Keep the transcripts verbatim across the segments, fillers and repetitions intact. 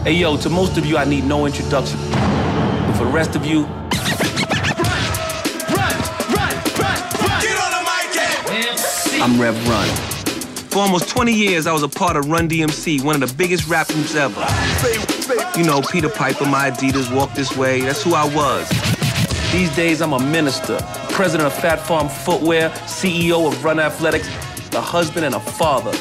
Hey, yo, to most of you, I need no introduction. But for the rest of you... Run! Run! Run! Run! Run! Get on the mic, I'm Rev Run. For almost twenty years, I was a part of Run D M C, one of the biggest rap groups ever. You know, Peter Piper, my Adidas, Walk This Way, that's who I was. These days, I'm a minister, president of Fat Farm Footwear, C E O of Run Athletics, a husband and a father.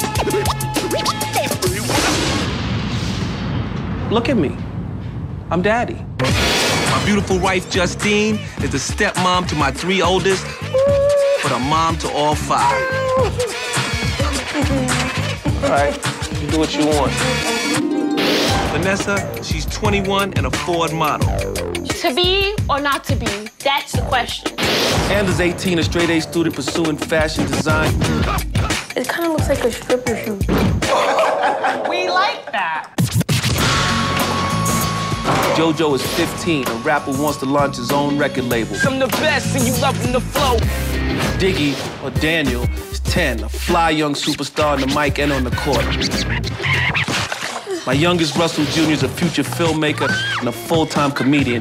Look at me. I'm daddy. My beautiful wife, Justine, is the stepmom to my three oldest, but a mom to all five. All right, you do what you want. Vanessa, she's twenty-one and a Ford model. To be or not to be, that's the question. Anders, eighteen, a straight-A student pursuing fashion design. It kind of looks like a stripper shoe. We like that. JoJo is fifteen, a rapper who wants to launch his own record label. I'm the best and you loving the flow. Diggy, or Daniel, is ten, a fly young superstar on the mic and on the court. My youngest, Russell Junior, is a future filmmaker and a full-time comedian.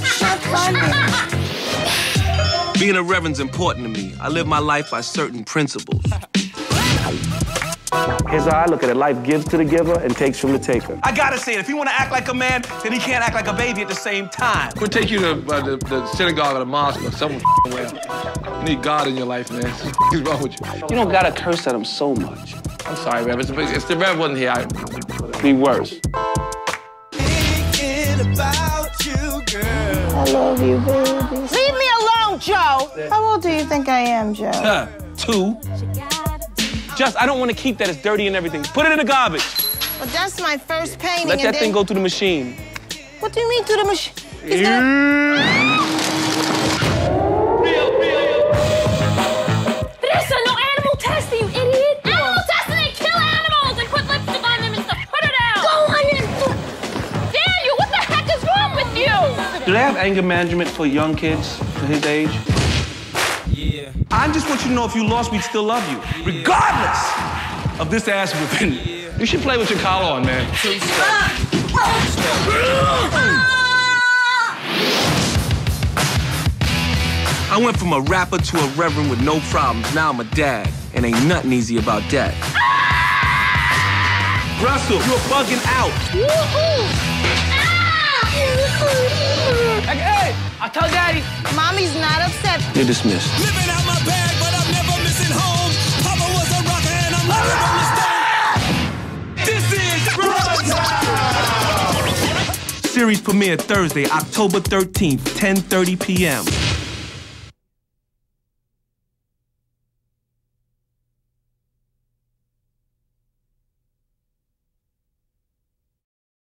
Being a reverend's important to me. I live my life by certain principles. Here's how I look at it. Life gives to the giver and takes from the taker. I gotta say it. If he wanna act like a man, then he can't act like a baby at the same time. We'll take you to uh, the, the synagogue or the mosque or somewhere. You need God in your life, man. What's wrong with you? You don't gotta curse at him so much. I'm sorry, Rev. It's, it's the Rev wasn't here. I'd be worse. I love you, baby. Leave me alone, Joe. How old do you think I am, Joe? Uh, two. Just, I don't want to keep that. It's dirty and everything. Put it in the garbage. Well, that's my first painting. Let that and thing then... go through the machine. What do you mean through the machine? He's yeah. gonna... Vanessa, no animal testing, you idiot. Animal testing, they kill animals. They put lipstick on them and stuff. Put it out. Go on and... Daniel, what the heck is wrong with you? Do they have anger management for young kids to his age? Yeah. I just want you to know if you lost, we'd still love you. Regardless of this ass whipping. Yeah. You should play with your collar on, man. I went from a rapper to a reverend with no problems. Now I'm a dad, and ain't nothing easy about that. Russell, you're bugging out. Hey, I tell Daddy. Mommy's not upset. You're dismissed. Living out my bag, but I'm never missing home. Papa was a rocker and I'm never rolling stone. This is Run Time! Series premiere Thursday, October thirteenth, ten thirty p m